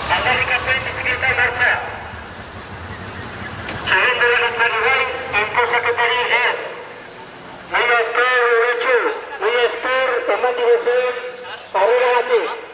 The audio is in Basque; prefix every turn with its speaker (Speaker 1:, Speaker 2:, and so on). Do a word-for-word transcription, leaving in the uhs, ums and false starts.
Speaker 1: Aldarrikapen bizikleta martxa. Segundo balitzari bai, inposaketari ez. Mila esker, urretxu, mila esker, eman direzuen, arrera batik.